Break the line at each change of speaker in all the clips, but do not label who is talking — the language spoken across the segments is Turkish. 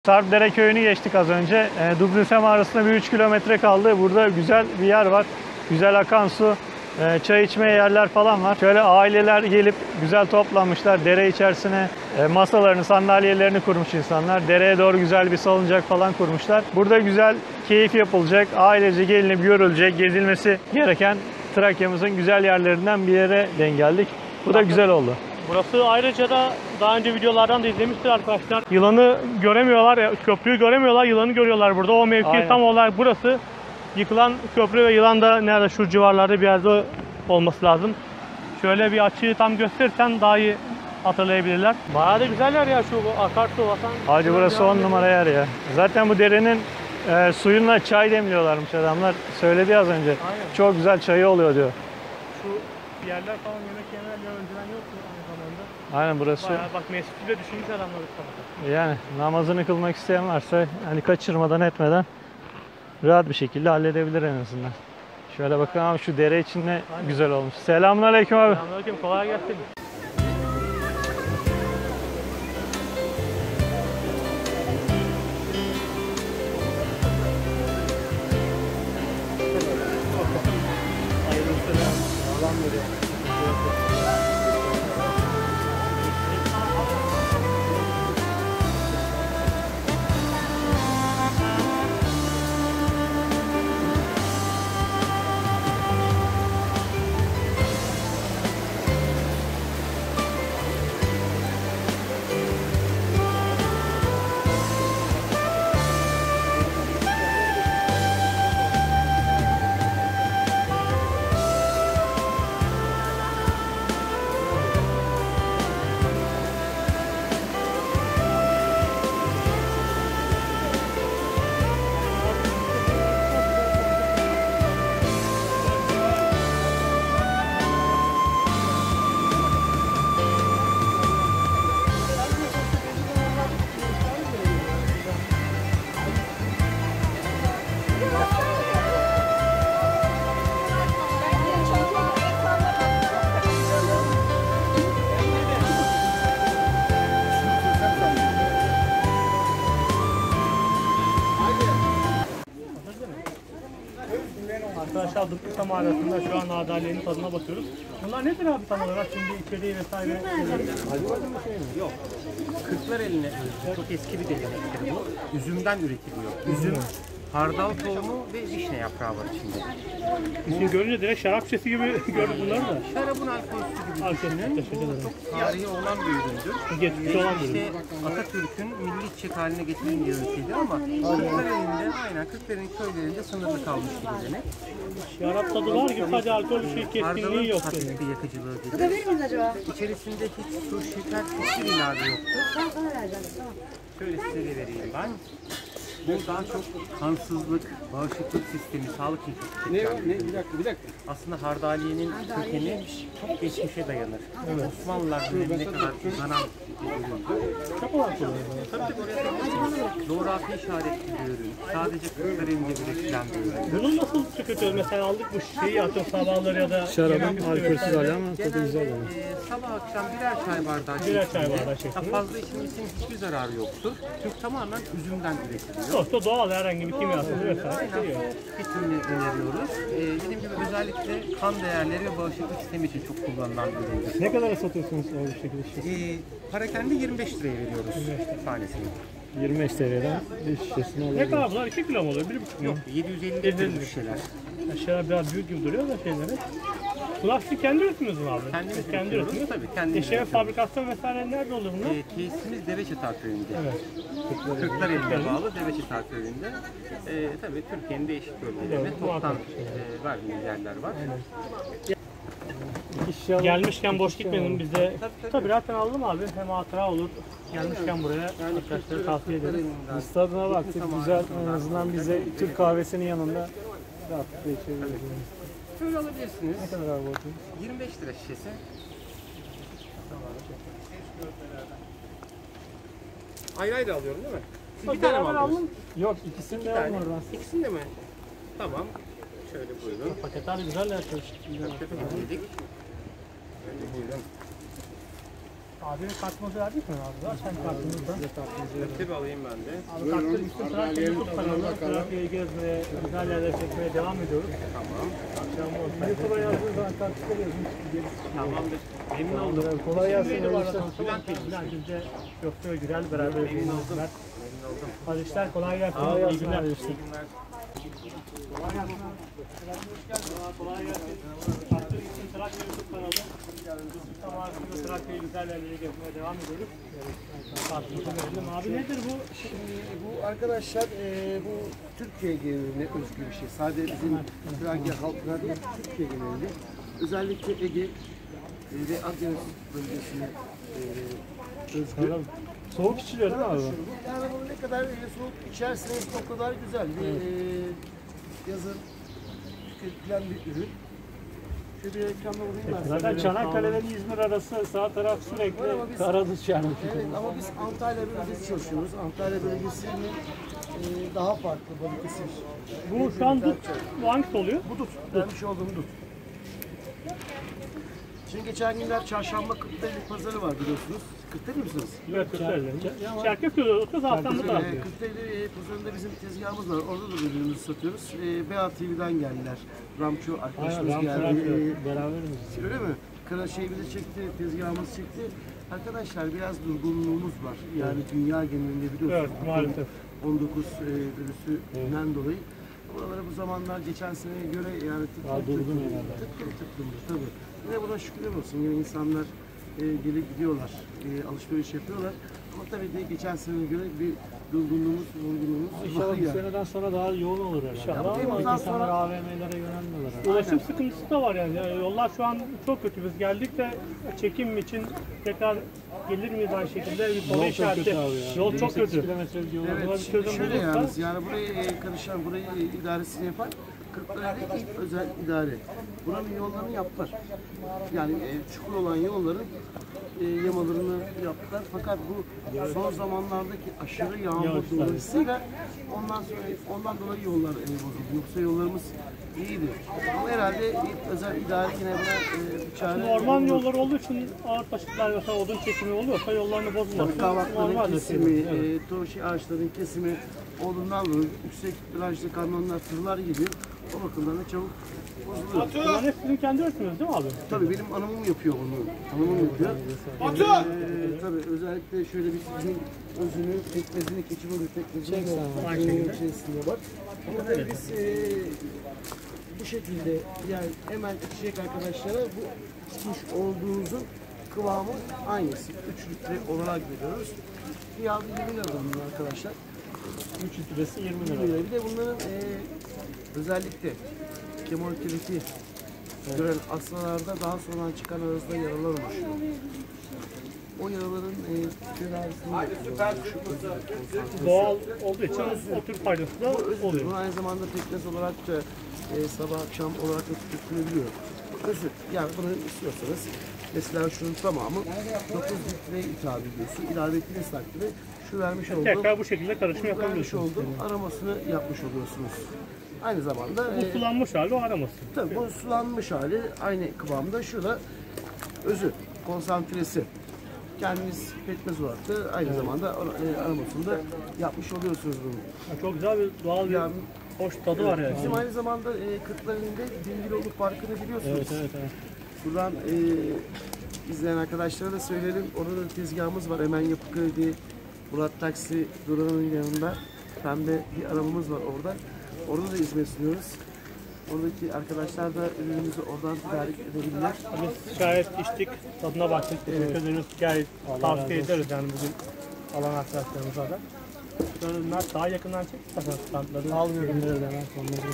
Sarpdere köyünü geçtik az önce. Dublise mağarasına bir 3 kilometre kaldı. Burada güzel bir yer var. Güzel akan su, çay içmeye yerler falan var. Şöyle aileler gelip güzel toplanmışlar. Dere içerisine masalarını, sandalyelerini kurmuş insanlar. Dereye doğru güzel bir salıncak falan kurmuşlar. Burada güzel keyif yapılacak. Ailece gelinip görülecek, gezilmesi gereken Trakya'mızın güzel yerlerinden bir yere denk geldik. Bu da güzel oldu.
Burası ayrıca da daha önce videolardan da izlemiştir arkadaşlar. Yılanı göremiyorlar, köprüyü göremiyorlar, yılanı görüyorlar burada. O mevki
Aynen.
tam olarak burası. Yıkılan köprü ve yılan da nerede? Şu civarlarda bir yerde olması lazım. Şöyle bir açıyı tam gösterirsen daha iyi hatırlayabilirler. Bayağı da güzel yer ya şu akarsu vatan.
Hacı burası 10 numara yer ya. Zaten bu derenin suyunla çay demliyorlarmış adamlar. Söyledi az önce.
Aynen.
Çok güzel çayı oluyor diyor.
Şu yerler falan yemek yemeler ya önceden yoktu aynı zamanda.
Aynen burası.
Bayağı bak mescidi de düşünmüş adamlar üstüne.
Yani namazını kılmak isteyen varsa hani kaçırmadan etmeden rahat bir şekilde halledebilir en azından. Şöyle bakalım abi şu dere içinde güzel olmuş. Selamünaleyküm abi.
Selamünaleyküm, kolay gelsin. Arkadaşlar Dublise mağarasında şu an Ardaliye'nin tadına bakıyoruz. Bunlar nedir abi tam olarak şimdi içeriği vesaire?
Yok. Kırklareli'ne özgü çok eski bir gelenektir bu. Üzümden üretiliyor. Üzüm, hardal tohumu ve vişne yaprağı var içinde.
Şimdi görünce direkt şarap şişesi gibi gördük bunları da.
Şarabın alkolüsü gibi
Alkolüsü,
düşünün.
teşekkür ederim.
Çok tarihi olan bir üründür.
Geçmiş olan bir ürün.
İşte Atatürk'ün milli içecek haline getirildiği yönetiydi ama Kırklareli'nde, aynen Kırklareli köylerinde sınırlı kalmış bir gelenek.
Şarap tadı var gibi sadece alkol bir şey
Hardalın
keskinliği yok.
hafif bir yakıcılığı gibi.
Verir miyiz acaba?
İçerisinde hiç su, şeker, hiçbir ilave yoktur.
Ben sana vereceğim. Tamam.
Şöyle size de vereyim ben. Bu daha çok kansızlık, bağışıklık sistemi, sağlık için. Bir dakika. Aslında Hardaliye'nin kökeni çok geçmişe dayanır. Osmanlılar dönemine kadar uzanan bir üründür.
Çok olan kullanıyor.
Tabii coğrafi işaretli bir ürün. Sadece Kırklareli'nde üretilen bir ürün.
Bunu nasıl tüketiyoruz? Mesela aldık bu şeyi atıyorum sabahları ya da
Şarabın
yemek
alkolsüz
üstü
hali ama tadı güzel
Genelde
oluyor.
sabah akşam birer çay bardağı
Birer
şeklinde.
çay bardağı şeklinde.
Fazla içilmesinin hiçbir zararı yoktur. Çünkü tamamen üzümden üretiliyor.
Çok da doğal herhangi bir kimyasal vesaire
Aynen
içeriyor.
bitimini öneriyoruz. Dediğim gibi özellikle kan değerleri ve bağışıklık sistemi için çok kullanılan bir üründür.
Ne kadara satıyorsunuz o şekilde şişe?
Parakende 25 liraya veriyoruz tanesini.
25 TL'den bir şişesini
Ne
alabilirim.
kadar bunlar? 2 kilo mu oluyor? 1,5 mu?
Yok 750 lira bir şeyler.
Aşağıya biraz büyük gibi duruyor da şeyleri. Bunlar sizin kendi üretimiz mi abi?
Kendimiz
Siz kendi
üretiyoruz.
üretimiz.
Tabii kendimiz
Eşeğe
üretiyoruz.
fabrikasyon vesaire nerede oluyor bunlar?
Tesisimiz Deveçetar köyünde.
Evet.
Kırklareli'ne bağlı Deveçetar köyünde. Tabii Türkiye'nin değişik bölgelerinde
Evet,
toptan
muhakkak.
verdiğimiz yerler var.
İki şişe alalım.
Gelmişken boş gitmedim biz de.
Tabii.
Tabii zaten aldım abi. Hem hatıra olur. Gelmişken buraya arkadaşlara tavsiye ederim.
Kırklareli'nden
Biz tadına baktık. Güzel. En azından bize Türk kahvesinin yanında rahatlıkla içebiliriz.
şöyle alabilirsiniz.
Ne kadar abi bakayım?
25 lira şişesi. Ayrı ayrı alıyorum değil mi? Siz bir tane mi
Beraber
aldınız?
aldım.
Yok ikisini de
Bir tane.
alın oradan.
İkisini de mi? Tamam. Şöyle buyurun.
Paketler de güzel yapıyor.
Dedik. Şöyle buyurun.
Abinin kartımızı verdik mi abi? Sen kartımızda.
Tabii alayım ben de.
Abi kartları işte Trakya YouTube kanalı. Trakya'yı gezmeye, güzel yerlere çekmeye devam ediyoruz.
Tamam.
Akşam olsa. YouTube'a yazdığınız zaman kartları yazın.
Tamamdır. Memnun oldum.
Kolay gelsin. Bülent bizde Gökçe Gürel beraber.
Memnun oldum. Memnun oldum.
Hadi işler kolay gelsin. İyi günler.
İyi günler.
Kolay gelsin. Kartları için Trakya YouTube kanalı. Tamamında Trakya'yı güzel yerlere gezmeye devam ediyoruz. Kartımızı verelim. Abi nedir bu?
Bu arkadaşlar bu Türkiye geneline özgü bir şey. Sadece bizim Trakya halkına değil, Türkiye genelinde. Özellikle Ege ve Akdeniz bölgesine özgü.
Soğuk içiliyor değil mi abi?
Yani bunu ne kadar soğuk içerseniz o kadar güzel. Yazın tüketilen bir ürün. Şöyle bir reklamda bulayım ben size.
Zaten Çanakkale'den İzmir arası sağ taraf sürekli karadut yani.
Evet ama biz Antalya bölgesi çalışıyoruz. Antalya bölgesinin daha farklı Balıkesir.
Bu şu an dut, bu hangisi oluyor?
Bu dut. Vermiş olduğum dut. Şimdi geçen günler çarşamba Kırklareli pazarı var biliyorsunuz. Kırklareli misiniz?
Evet, Kırklareli. Çerkezköy'de oturuyoruz, Aslan'da da atıyor.
Kırklareli pazarında bizim tezgahımız var. Orada da ürünümüzü satıyoruz. BA TV'den geldiler. Ramço arkadaşımız geldi.
Beraberiz.
Öyle mi? Şey bizi çekti, tezgahımız çekti. Arkadaşlar biraz durgunluğumuz var. Yani dünya genelinde biliyorsunuz.
Evet, maalesef.
19 virüsünden dolayı. Buraları bu zamanlar geçen seneye göre yani tıklım tabii. Yine buna şükürler olsun. Yine insanlar gelip gidiyorlar, alışveriş yapıyorlar. Ama tabii de geçen seneye göre bir durgunluğumuz var.
İnşallah bir seneden sonra daha yoğun olur herhalde.
İnşallah.
Temmuz'dan
İnsanlar
sonra
AVM'lere yönelmiyorlar.
Ulaşım sıkıntısı da var yani. Yollar şu an çok kötü. Biz geldik de çekim için tekrar gelir miyiz aynı şekilde? Bir soru işareti. Yol çok kötü.
Kilometrelik yol.
Buna
evet,
bir çözüm
şöyle
bulursa-
yalnız yani burayı karışan, burayı idaresini yapan Kırklareli ilk özel idare. Buranın yollarını yaptılar. Yani çukur olan yolların yamalarını yaptılar. Fakat bu son zamanlardaki aşırı yağmur dolayısıyla ondan dolayı yollar bozuldu. Yoksa yollarımız iyiydi. Ama herhalde özel idare yine buna bir çare...
Şimdi orman yolları olduğu için ağır taşıtlar mesela odun çekimi oluyorsa yollarını bozulması
Kavakların
normaldir.
kesimi, ağaçların kesimi olduğundan dolayı yüksek virajlı kamyonlar, tırlar geliyor. O bakımdan da çabuk bozuluyor.
Bunların hep sizin kendi üretiniz değil mi abi?
Tabii benim hanımım yapıyor bunu. Hanımım yapıyor. Tabii özellikle şöyle bir sizin özünü, pekmezini, keçiburnu pekmezini içerisinde var. Ama tabii biz bu şekilde yani hemen içecek arkadaşlara bu içmiş olduğunuzun kıvamı aynısı. 3 litre olarak veriyoruz. Fiyatı 20 lira bunlar arkadaşlar.
3 litresi 20 lira.
20 lira. Bir de bunların özellikle kemoterapi gören hastalarda daha sonra çıkan arasında yaralar oluşuyor. O yaraların tedavisini
Doğal olduğu için o tür faydası da oluyor.
bu aynı zamanda pekmez olarak da sabah akşam olarak da tüketilebiliyor. Özür. Yani bunu istiyorsanız mesela şunun tamamı 9 litreye hitap ediyorsun. İlave ettiğiniz takdirde şu vermiş olduğum
Tekrar bu şekilde karışım
vermiş
yapabiliyorsunuz.
olduğum aramasını yapmış oluyorsunuz. Aynı zamanda
Bu sulanmış hali o araması.
tabii bu sulanmış hali aynı kıvamda. Şu da özü, konsantresi. Kendiniz pekmez olarak da aynı zamanda aramasını da yapmış oluyorsunuz bunu.
Çok güzel bir doğal bir
Yani
hoş tadı var yani.
bizim aynı zamanda Kırklareli'nde Dingiloğlu Parkı'nı biliyorsunuz.
Evet.
Buradan izleyen arkadaşlara da söyleyelim. Orada da tezgahımız var. Hemen Yapıköy'de Murat Taksi durağının yanında. Pembe bir arabamız var orada. Orada da hizmet sunuyoruz. Oradaki arkadaşlar da ürünümüzü oradan tedarik edebilirler.
Biz şayet içtik, tadına baktık. Teşekkür ederiz. Gayet tavsiye ederiz yani bugün alan arkadaşlarımıza da. Ürünler daha yakından çek. Standları
Almıyorum hemen sonları.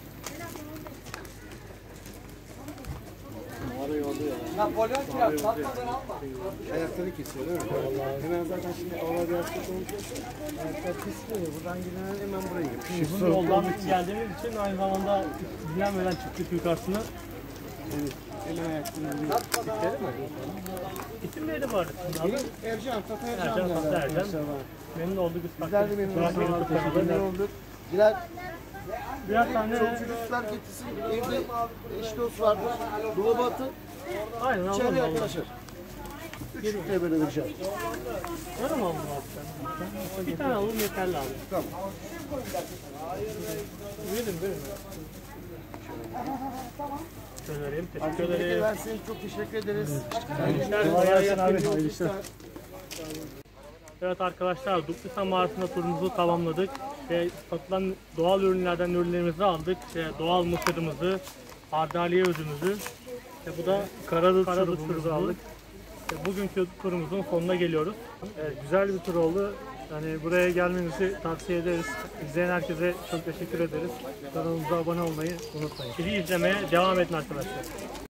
Ayakları kesiyor değil mi? Hemen zaten şimdi orada biraz konuşuyorsun. Ayaklar kesiliyor. Buradan giden hemen buraya yapıyor.
uzun yoldan geldiğimiz için aynı zamanda dinlenmeden çıktık yukarısına.
Elin ayaklarını dikleri mi?
İsim neydi bu arada?
Benim Ercan, Tata Ercan.
Ercan, Tata
derler
Ercan.
arkadaşlar.
Memnun olduk.
Bizler de memnun
Trakya
olduk.
YouTube kanalı.
Memnun olduk. Birer
tane
çocuklar getirsin. Evde eş dost vardır. Dolaba atın.
aynen
İçeride
anladım.
arkadaşlar. 3 litre böyle vereceğim.
Var mı aldın abi sen? Bir tane alalım yeterli abi.
Tamam.
Verin. Şöyle vereyim.
Abi
Teşekkür ederim.
ben size çok teşekkür ederiz.
Kolay gelsin abi. Hayırlı işler.
Evet arkadaşlar, Duklisa mağarasında turumuzu tamamladık. Satılan doğal ürünlerimizi aldık. Doğal mısırımızı, hardaliye özümüzü. Bu da karadut şurubumuzu aldık. Bugünkü turumuzun sonuna geliyoruz.
Evet, güzel bir tur oldu. Yani buraya gelmenizi tavsiye ederiz. İzleyen herkese çok teşekkür ederiz. Kanalımıza abone olmayı unutmayın.
Bizi izlemeye devam edin arkadaşlar.